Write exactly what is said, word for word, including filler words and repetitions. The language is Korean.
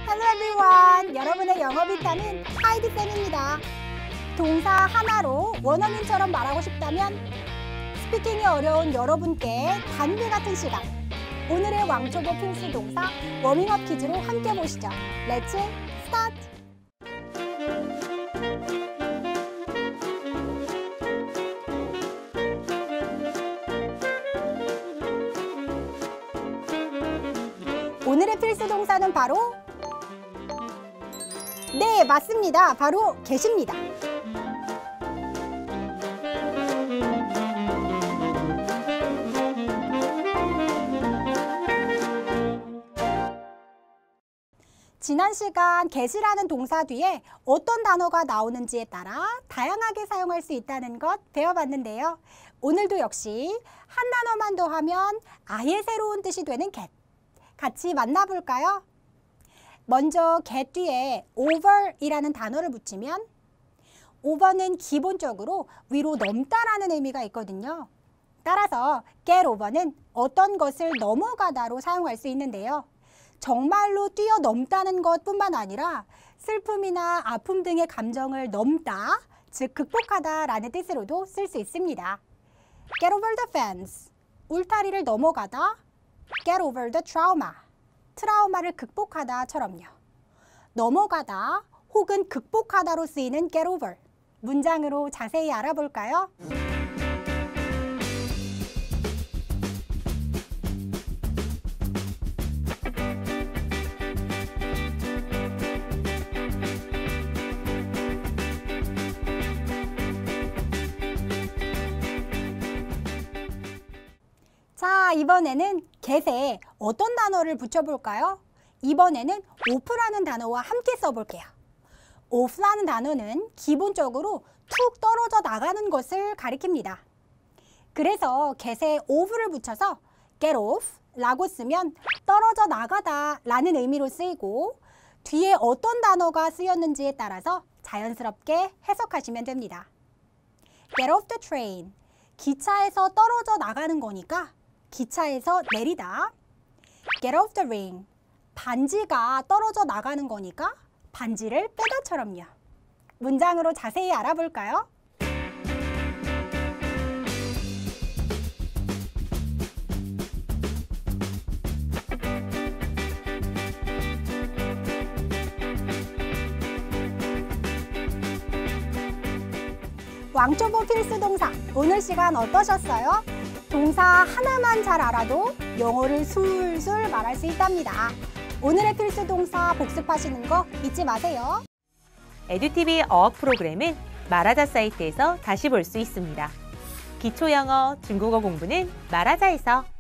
Hello everyone! 여러분의 영어 비타민 하이디 쌤입니다. 동사 하나로 원어민처럼 말하고 싶다면 스피킹이 어려운 여러분께 단비 같은 시간. 오늘의 왕초보 필수 동사 워밍업 퀴즈로 함께 보시죠. Let's start! 오늘의 필수 동사는 바로 네, 맞습니다. 바로 계십니다. 지난 시간 get이라는 동사 뒤에 어떤 단어가 나오는지에 따라 다양하게 사용할 수 있다는 것 배워봤는데요. 오늘도 역시 한 단어만 더하면 아예 새로운 뜻이 되는 get. 같이 만나볼까요? 먼저 get 뒤에 over이라는 단어를 붙이면 over는 기본적으로 위로 넘다라는 의미가 있거든요. 따라서 get over는 어떤 것을 넘어가다로 사용할 수 있는데요. 정말로 뛰어넘다는 것뿐만 아니라 슬픔이나 아픔 등의 감정을 넘다, 즉 극복하다라는 뜻으로도 쓸 수 있습니다. Get over the fence, 울타리를 넘어가다. Get over the trauma, 트라우마를 극복하다처럼요. 넘어가다 혹은 극복하다로 쓰이는 get over, 문장으로 자세히 알아볼까요? 자, 이번에는 get에 어떤 단어를 붙여볼까요? 이번에는 off라는 단어와 함께 써볼게요. off라는 단어는 기본적으로 툭 떨어져 나가는 것을 가리킵니다. 그래서 get에 off를 붙여서 get off 라고 쓰면 떨어져 나가다 라는 의미로 쓰이고 뒤에 어떤 단어가 쓰였는지에 따라서 자연스럽게 해석하시면 됩니다. get off the train, 기차에서 떨어져 나가는 거니까 기차에서 내리다. Get off the ring, 반지가 떨어져 나가는 거니까 반지를 빼다처럼요. 문장으로 자세히 알아볼까요? 왕초보 필수 동사, 오늘 시간 어떠셨어요? 동사 하나만 잘 알아도 영어를 술술 말할 수 있답니다. 오늘의 필수 동사 복습하시는 거 잊지 마세요. 에듀티비 어학 프로그램은 말하자 사이트에서 다시 볼 수 있습니다. 기초 영어, 중국어 공부는 말하자에서.